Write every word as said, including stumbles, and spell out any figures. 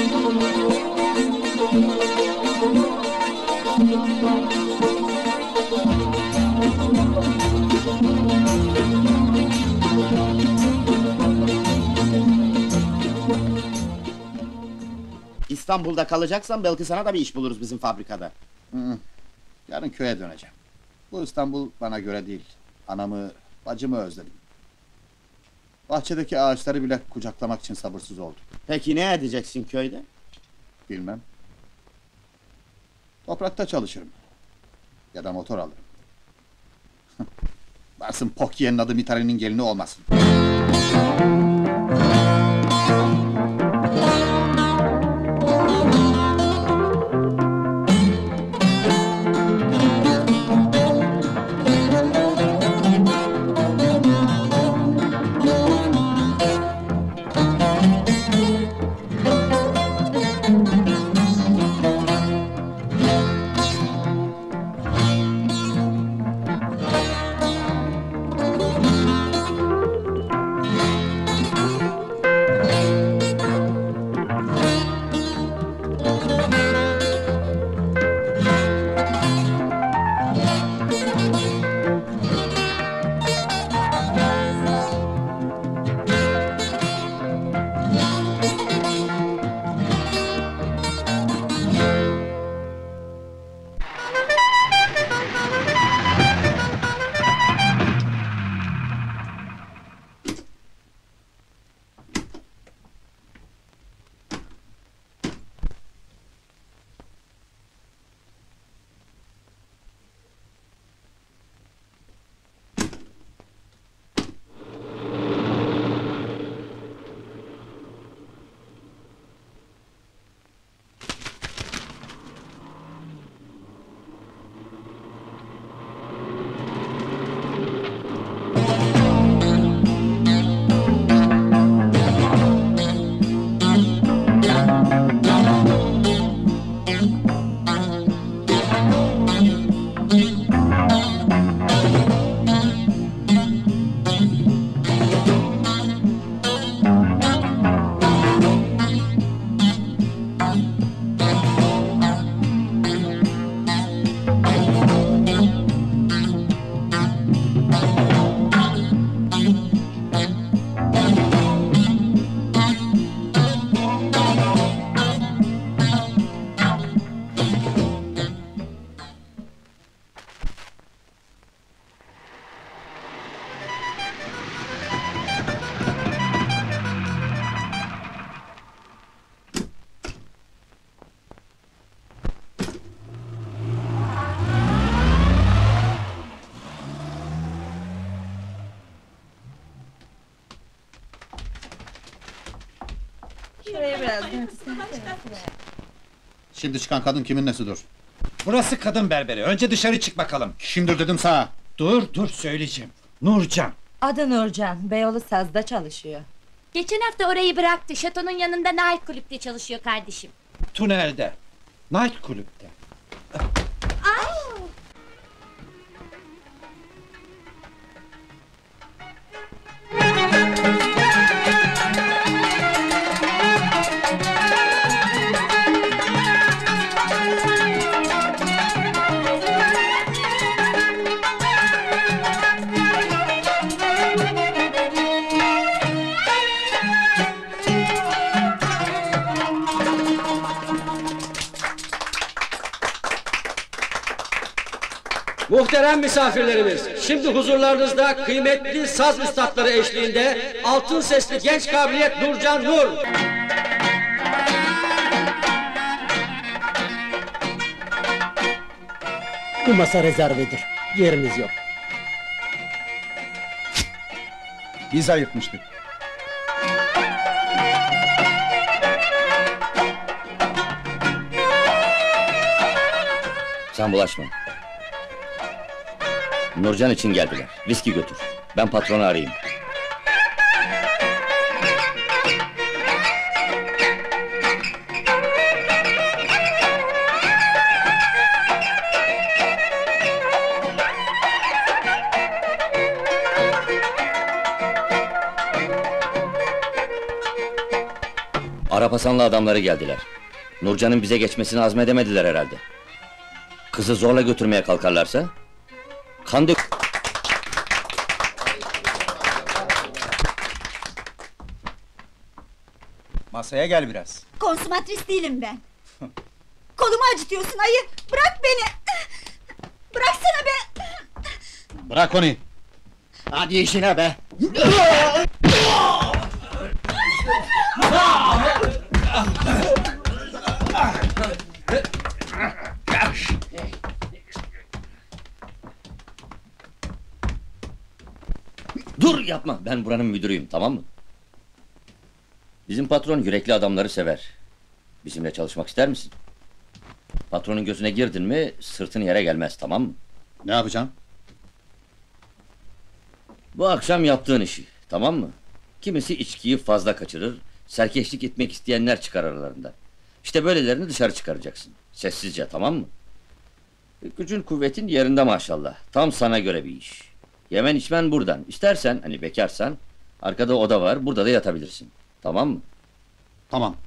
İstanbul'da kalacaksan belki sana da bir iş buluruz bizim fabrikada. Hı hı. Yarın köye döneceğim. Bu İstanbul bana göre değil. Anamı, bacımı özledim. Bahçedeki ağaçları bile kucaklamak için sabırsız oldum. Peki ne edeceksin köyde? Bilmem. Toprakta çalışırım. Ya da motor alırım. Varsın Pokyi'nin adı Mitari'nin gelini olmasın. Şuraya biraz. Şimdi çıkan kadın kimin nesidir? Burası kadın berberi. Önce dışarı çık bakalım. Kimdir dedim sana. Dur dur söyleyeceğim. Nurcan. Adı Nurcan, Beyoğlu Saz'da çalışıyor. Geçen hafta orayı bıraktı. Şatonun yanında Night Kulüp'te çalışıyor kardeşim. Tünelde. Night Kulüp'te. Muhterem misafirlerimiz, şimdi huzurlarınızda kıymetli saz üstadları eşliğinde altın sesli genç kabiliyet Nurcan Nur. Bu masa rezervedir, yerimiz yok. Biz ayırtmıştık. Sen bulaşma. Nurcan için geldiler. Viski götür. Ben patronu arayayım. Arap Hasan'la adamları geldiler. Nurcan'ın bize geçmesini azmedemediler herhalde. Kızı zorla götürmeye kalkarlarsa... kan dök... Masaya gel biraz. Konsumatris değilim ben. Kolumu acıtıyorsun ayı. Bırak beni. Bıraksana be. Bırak onu! Hadi işine be! Dur yapma, ben buranın müdürüyüm, tamam mı? Bizim patron yürekli adamları sever. Bizimle çalışmak ister misin? Patronun gözüne girdin mi, sırtın yere gelmez, tamam mı? Ne yapacağım? Bu akşam yaptığın işi, tamam mı? Kimisi içkiyi fazla kaçırır, serkeşlik etmek isteyenler çıkar aralarında. İşte böylelerini dışarı çıkaracaksın, sessizce, tamam mı? Gücün kuvvetin yerinde maşallah, tam sana göre bir iş. Yemen içmen buradan, istersen, hani bekarsan, arkada oda var, burada da yatabilirsin. Tamam mı? Tamam,